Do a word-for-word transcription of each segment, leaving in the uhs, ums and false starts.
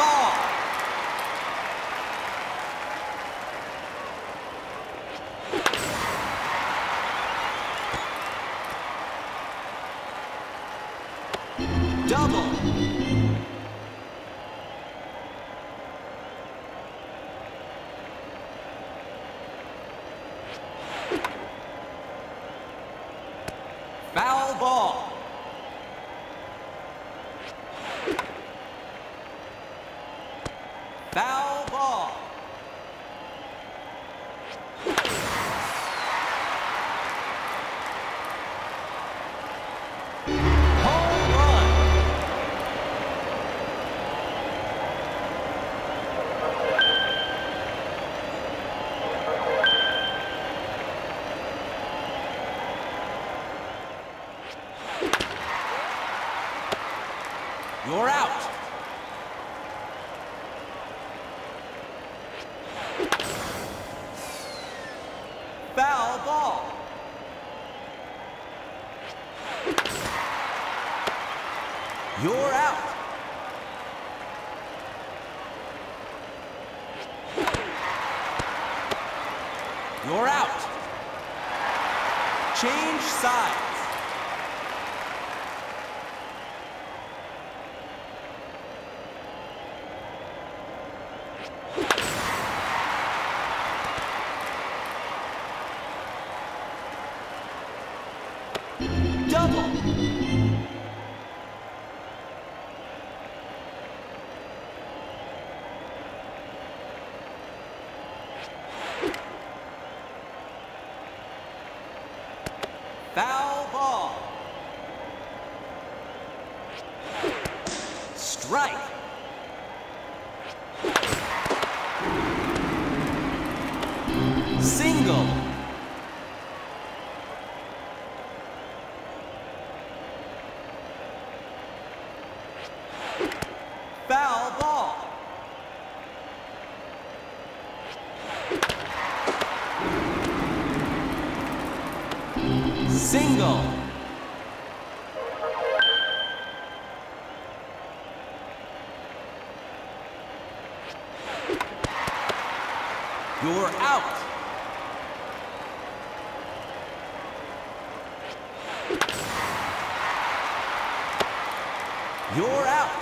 ball. Double. Foul ball. Foul ball. Home run. You're out. Foul ball. You're out. You're out. Change sides. Double. Foul ball. Strike. Single. Foul ball. Single. You're out. You're out.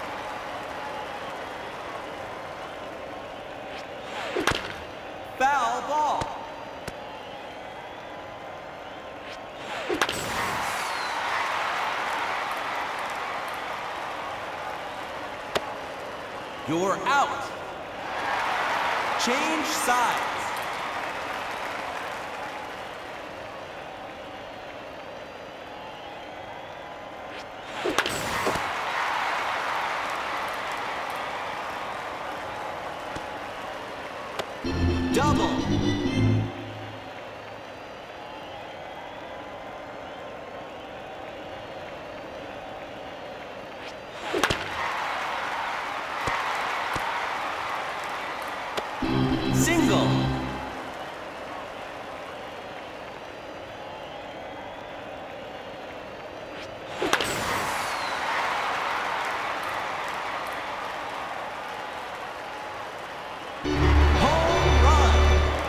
Foul ball. You're out. Change sides. Double. Single. Home run.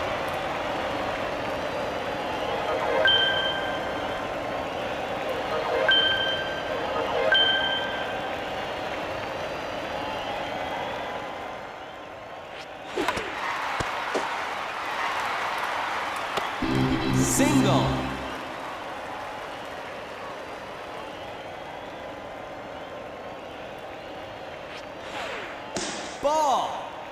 Single. Ball.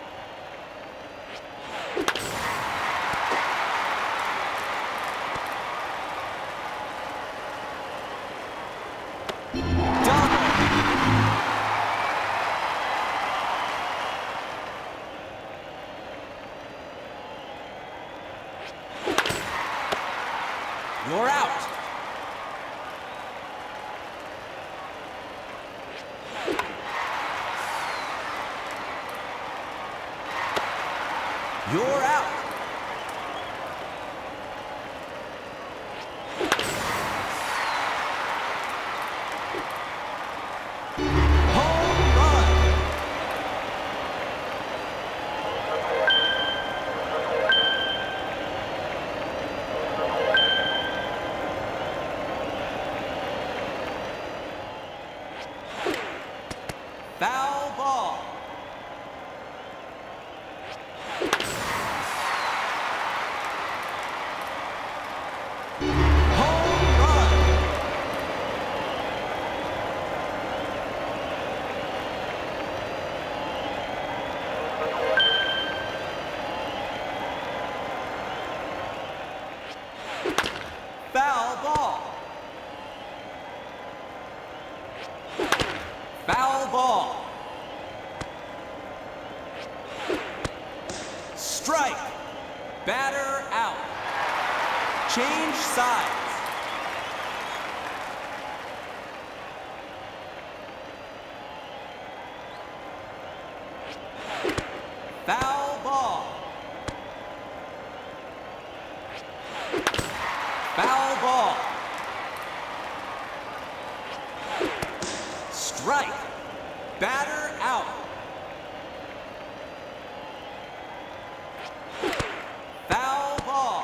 Double. You're out. You're out. Home run. Batter out. Change sides. Foul ball. Foul ball. Strike. Batter out. Foul ball.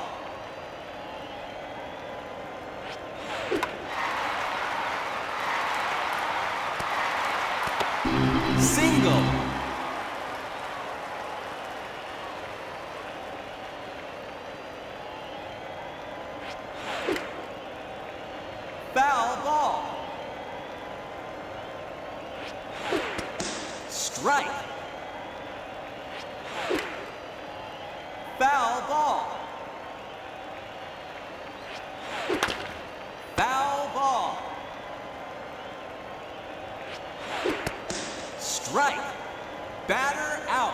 Single. Foul ball. Strike. Foul ball. Foul ball. Strike. Batter out.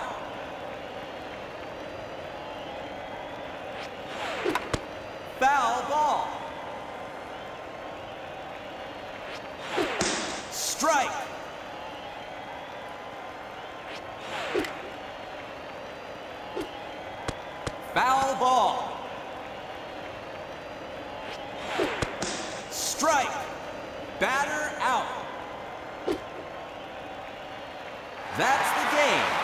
Foul ball. Strike. Foul ball. Strike. Batter out. That's the game.